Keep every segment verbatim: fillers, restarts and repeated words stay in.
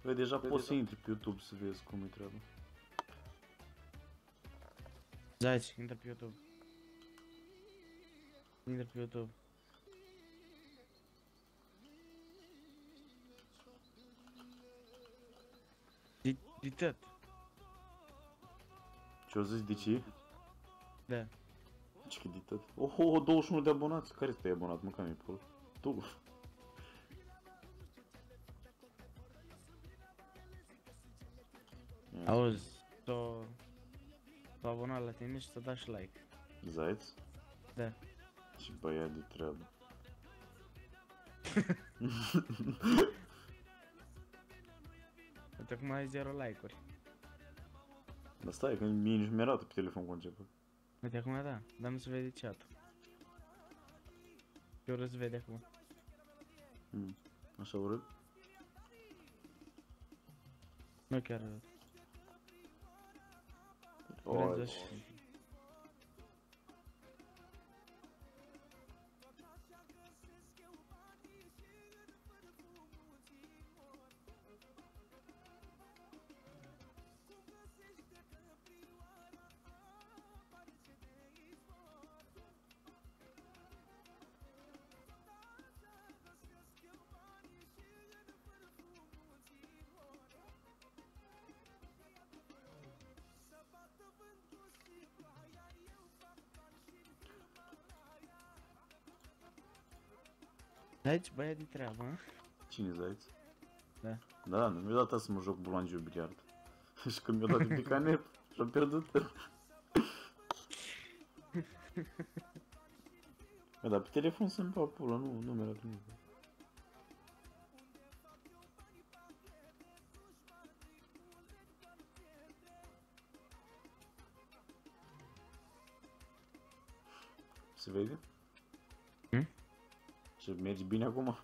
Bă, deja poți să intri pe YouTube să vezi cum e treaba. Zaci, intră pe YouTube. Intră pe YouTube. De, de tot. Ce-o zis de ce? Da. Ce că de tot? Oho, douăzeci și unu de abonați. Care te-ai abonat? Mâncam e pula. Tu. Auzi, s-o... s-o abonat la tine și s-o dat și like. Zaiț? Da. Și băiat de treabă. Uite acum ai zero like-uri. Dar stai, că mie nici mi-a arată pe telefon cu început. Uite acum da, dar nu se vede chat-ul. Ce urât se vede acum. Hmm. Așa urât? Nu chiar urât. Oi, Urât și... Aici băiat de treabă, hă? Cine Zaiț? Da. Da, nu mi-a dat asta să mă joc bulangiu biliard. Și când mi-a dat de canep și-am pierdut. Bă, dar pe telefon să-mi fac pula, nu, nu mi-a dat nimic. Se vede? Hmm? Și mergi bine acum?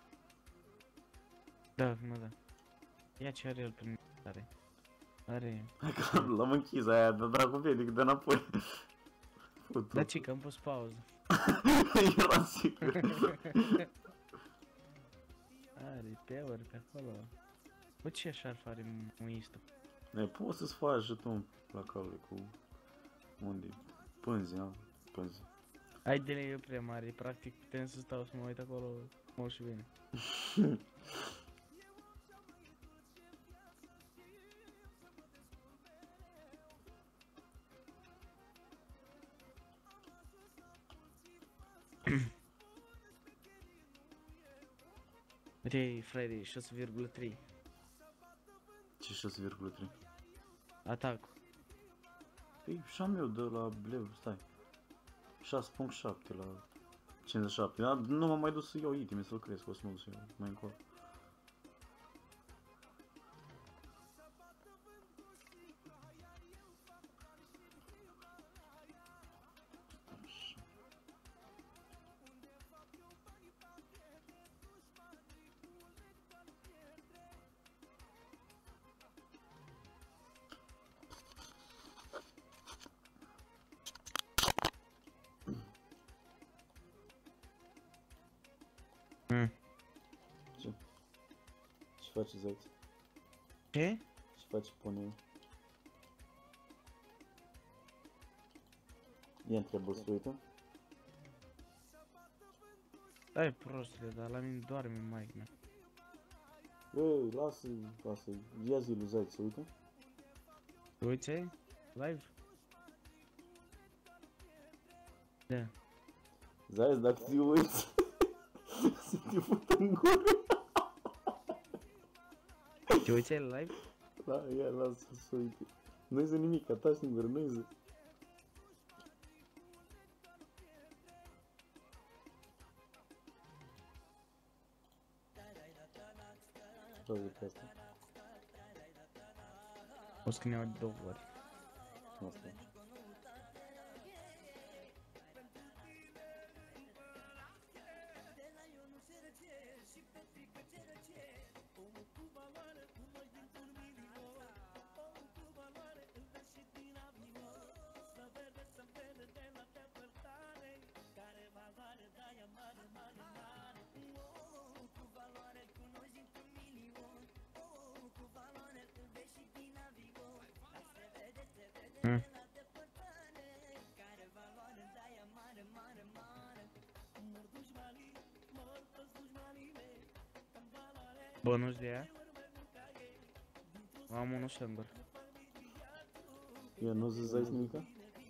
Da, acum da. Ia ce are el pe mine, are. Are... Hai că l-am închis aia, dar dracu vede că dă înapoi. Da, ci că am pus pauză. Era sigur. Are peuri pe acolo. Bă, ce așa ar face muistul? Ne, poți să-ți faci și tu la cale cu... Unde? Pânzi, a? Pânzi. Ai de eu prea mare, practic putem să stau să mă uit acolo mult și bine. Uite, Freddy, șase virgulă trei. Ce șase virgulă trei? Atacul. Păi și-am eu de la Blev, stai. șase virgulă șapte la cincizeci și șapte. Dar nu m-am mai dus să iau iteme să-l cresc, o să mă duc să iau mai încolo. Mm. Ce? Ce face Zaiț? Ce? Ce face pune? Ia întreabă să uită. Stai prostule, dar la mine doarme maică mea. Ei, lasă, lasă, ia zi lui Zaiț să uită. Tu uiți live? Da. Zaiț, dacă te uiți, să te fut în gură. Te uiți live? Da, ia, lasă să uite. Nu-i zi nimic, a ta singur, nu-i zi. Vreau pe asta. O să ne aud două ori. Asta. Bonus de ea? Am unul singur. Ia, nu zici zis nimica?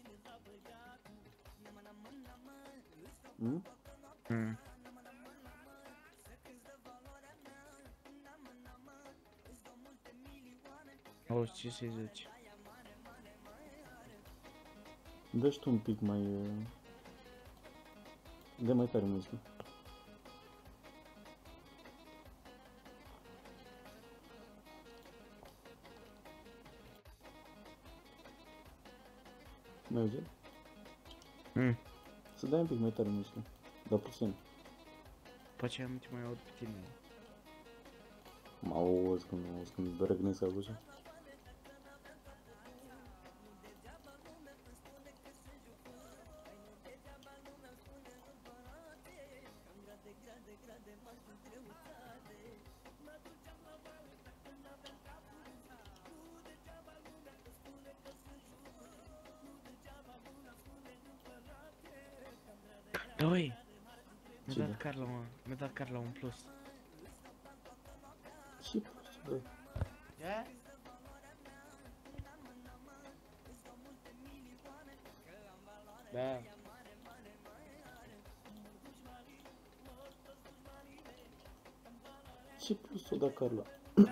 Hmm? Mm. O, ce să-i zici? Dă-și tu un pic mai... uh, Dă mai tare muzică. Mai auzi? Mm. Să dai un pic mai tare muzică. Dar puțin. Pe ce am te mai aud pe tine? Mă auzi când, auzi când răgnesc acolo. Doi! Mi-a Ce dat da? Carla, mă. Mi-a dat Carla un plus. Ce plus, bă? Ce? Da. Ce plus o da Carla?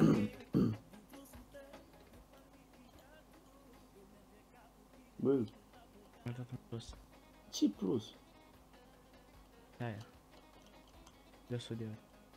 Bă, Mi-a dat un plus. ce plus? Aia. De o sută de ori.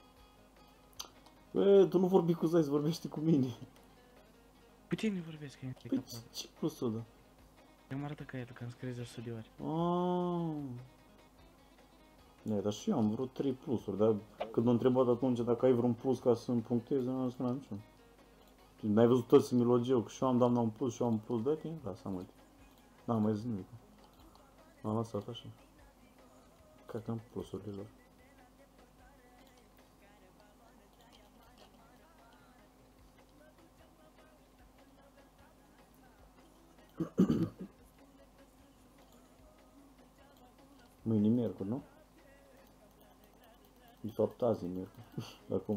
Bă, tu nu vorbi cu Zais, vorbește cu mine. Cu tine vorbesc, că e Păi capabil. ce plus o da? Eu mă arătă ca el, că am scris de o sută de ori. Aaaa. Ne, dar și eu am vreo trei plusuri, dar când m-a întrebat atunci dacă ai vreun plus ca să-mi punctez, nu am spus niciun. N-ai văzut tot similogiul, că și eu am dat un plus și eu am un plus, dă-te, lasă, mă. N-am mai zis nimic. M-am lăsat așa. Cred că am plusurile lor. Mâine e miercuri, nu? De fapt azi e miercuri. Acum.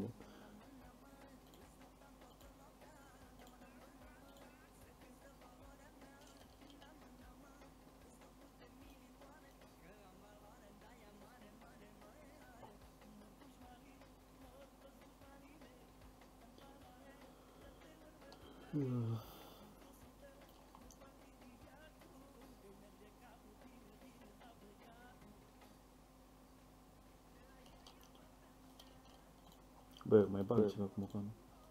Bă, mai bag ceva cu mocanul.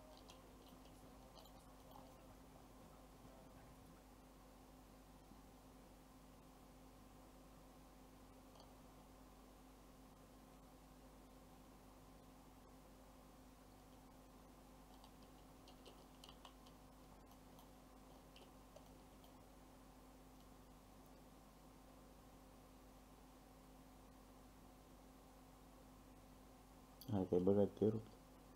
Hai că ai băgat, te-ai rupt.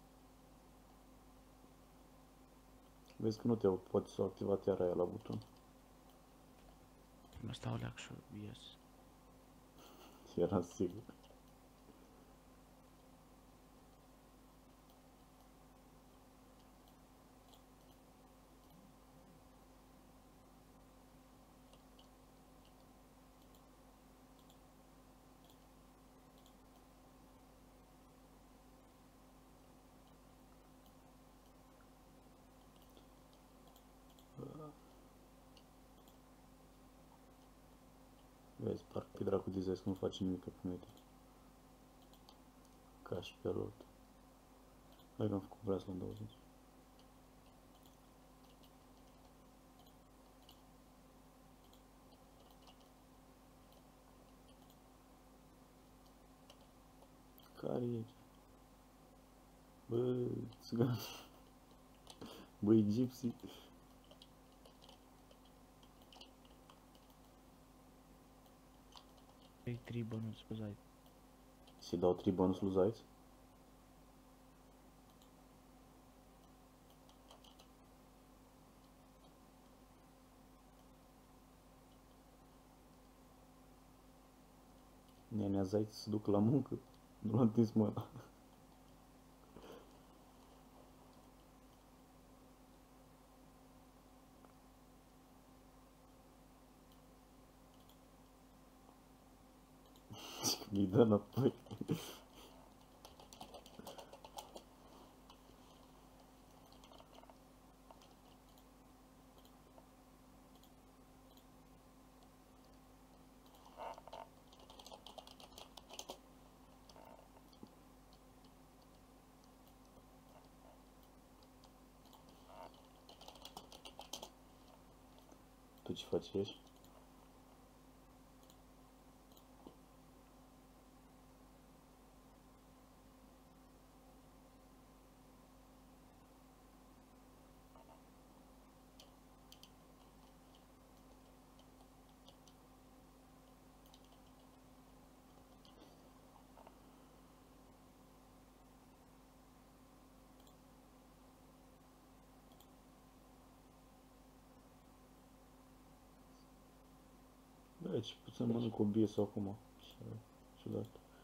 Vezi că nu te poți să o activat iar aia la buton. Mă stau leac și ies. Era sigur. Vezi, parcă pe dracu de zis nu face nimic pe mine. Ca și pe lot. Hai că am făcut vreau la douăzeci. Care e? Bă, țigan. Băi, gypsy. Ei, trei bănuți, scuzați. Și dau trei bonus lui Zaiț? Nenea Zaiț se duc la muncă. Nu l-a întins mâna. îi dă înapoi. Tu ce faci aici? Da, ce puțin mănânc o bie sau acum. Așa, ciudat.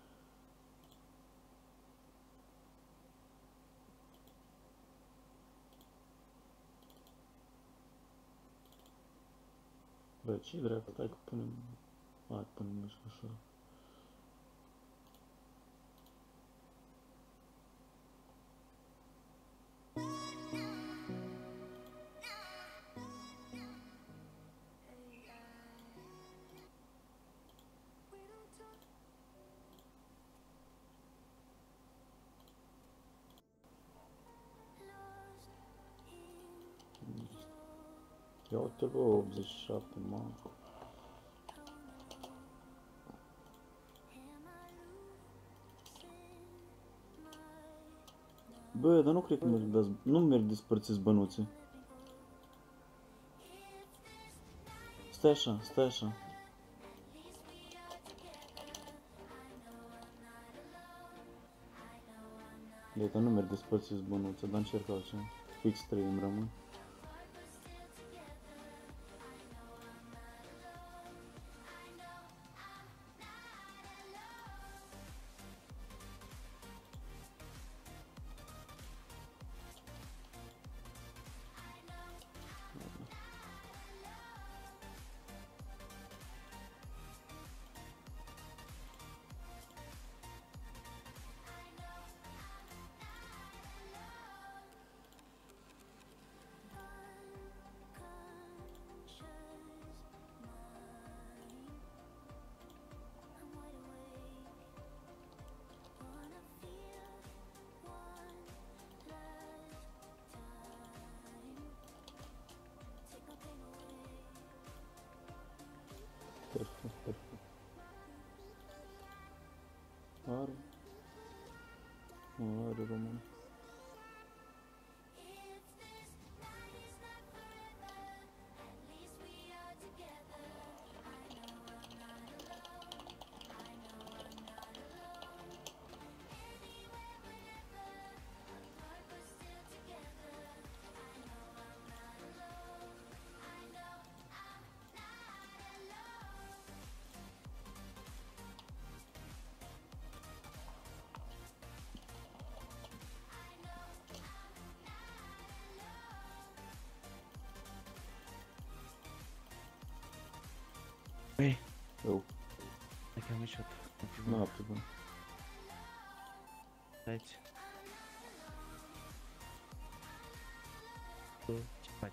Bă, ce dracu, stai că punem... Hai, punem mișcă așa. Ia uite bă, optzeci și șapte, mamă. Bă, dar nu cred că merg, dați, nu merg despărțiți bănuții. Stai așa, stai așa. De că nu merg despărțiți bănuții, dar încerc altceva. Fix trei îmi rămân. Perfect, perfect. Are. Are român. Ei, Eu. hai că am ieșit. Noapte, bă. Aici. Tu ce faci?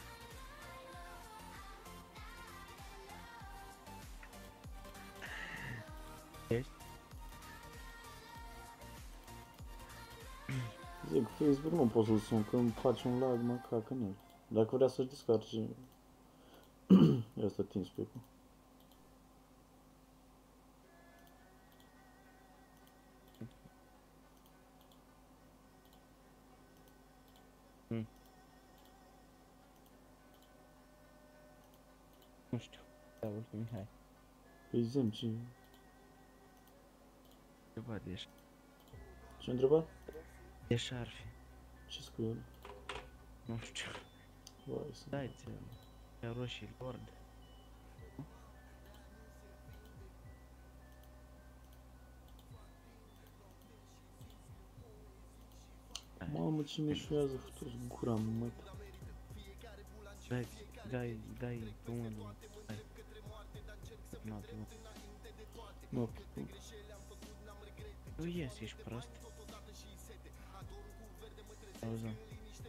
Ești? Zic, Facebook nu pot să-l sun, că îmi face un lag, mă, cacă în el. Dacă vrea să-și descarce... Ia stă tins pe cu. Mm. Nu știu. Da, uite, Mihai. Păi zi-mi ce... Ce văd ești? Ce-a întrebat? Ești ar fi. Ce scrie el? Nu știu. Vai să... Dai-ți ia roșii lord. Mamă, ce mișuiază, fătus gura, mă. Dai, dai, dai pe unul. Dai. Noapte, mă. Noapte, Nu ies, ești prost? Auzi, mă.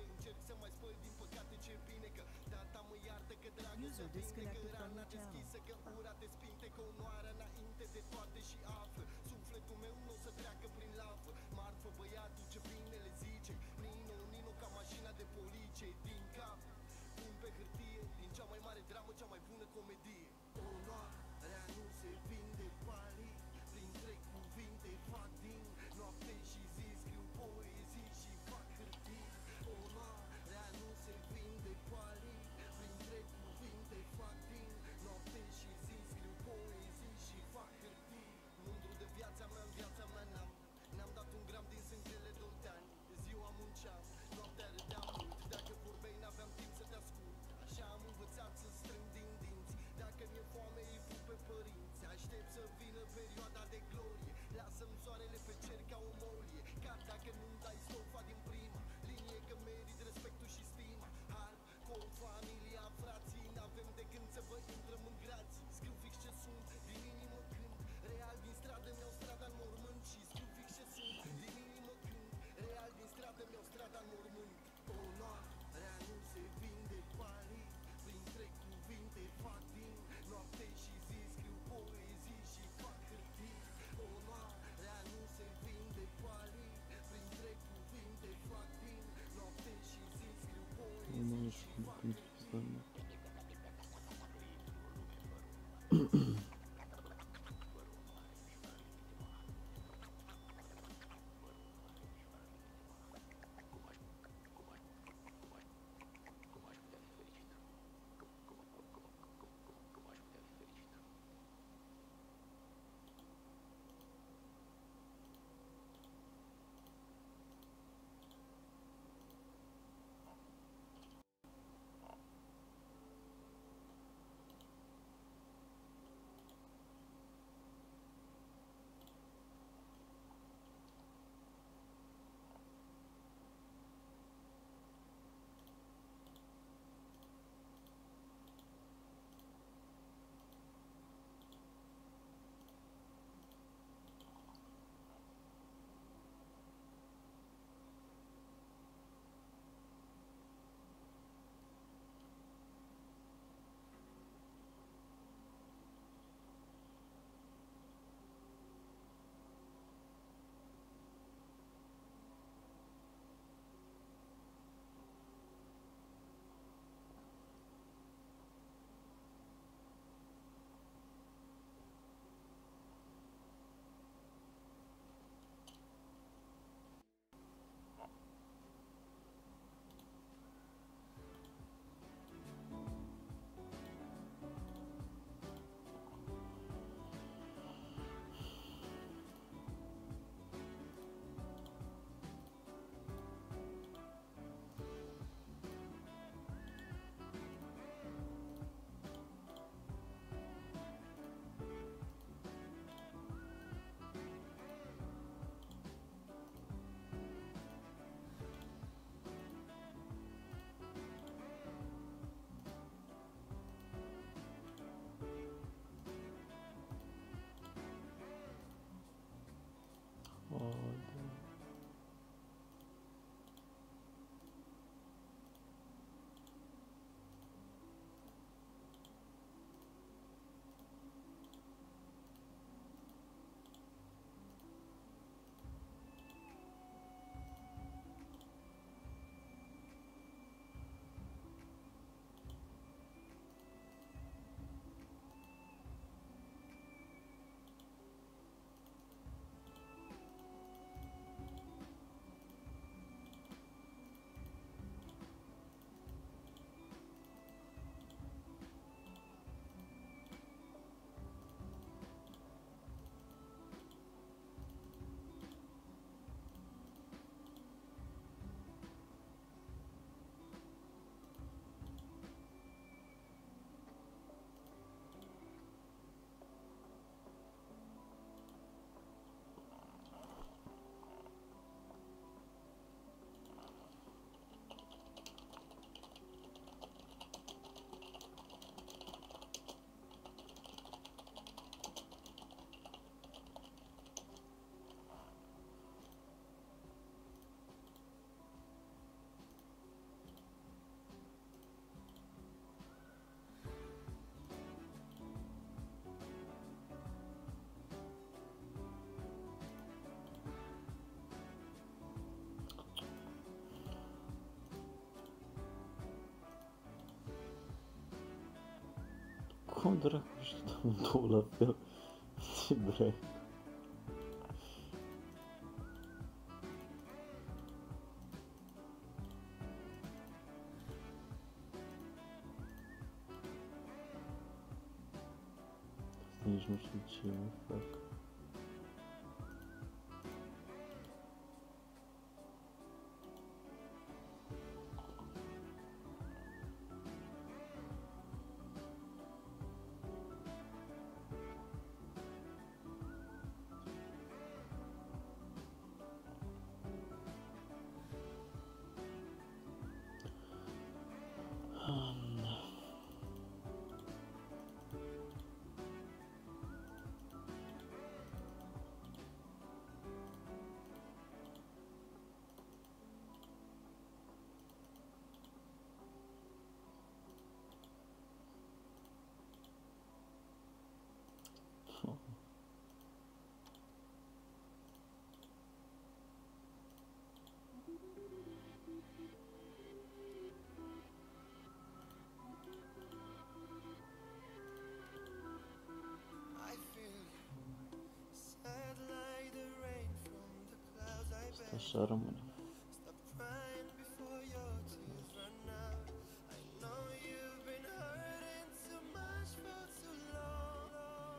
User disconnected from your channel. Cum dracu și două la fel? Ce bre? Nici nu știu ce mă fac. I feel sad like the rain from the clouds I Asta bear. așa rămâne. Stop crying before your tears run out. I know you've been hurting too much for too long.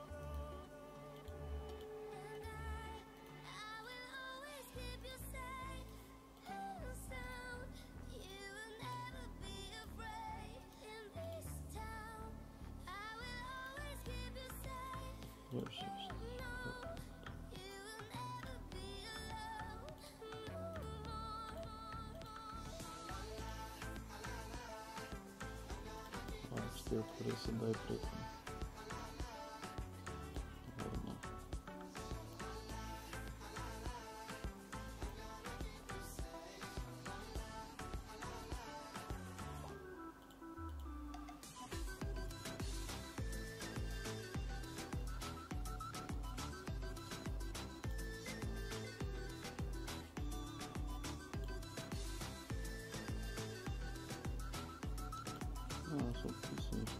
And I, I will always keep you safe and sound. You will never be afraid in this town. I will always keep you safe. Eu și ăștia. No, you will never be alone. Ah, știu că vrei să dai prieten. Normal. Ah, s-o pus aici,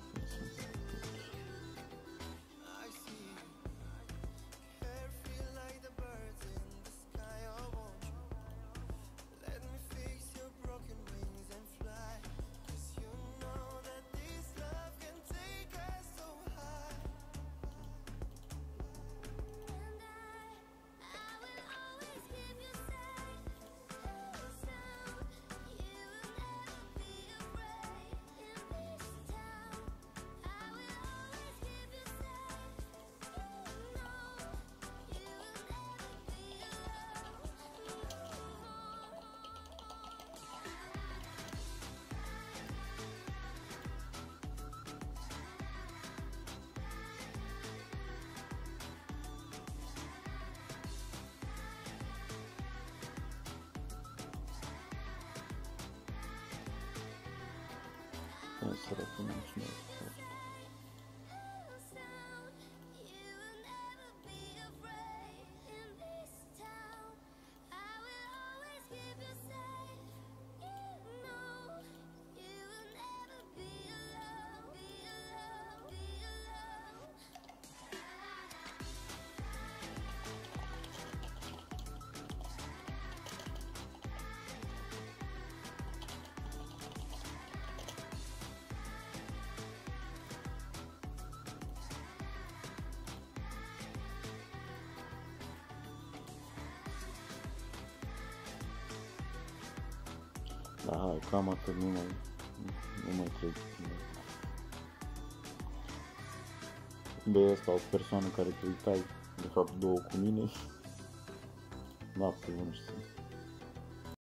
I see you. Carefree like the birds in the sky. Oh, won't you let me fix your broken wings and fly? 'Cause you know that this love can take us so high. And I, I will always keep you safe and sound. You will never be afraid in this town. I will always keep you safe. No, you will never be Hai să răpunem și noi. sound. You will never be afraid in this town. I will always keep you safe. No, you will never be alone. Be alone. Be alone. Da, hai, cam atât, nu mai, nu mai trebuie. De asta o persoană care te uitai, de fapt două cu mine. Noapte bună și să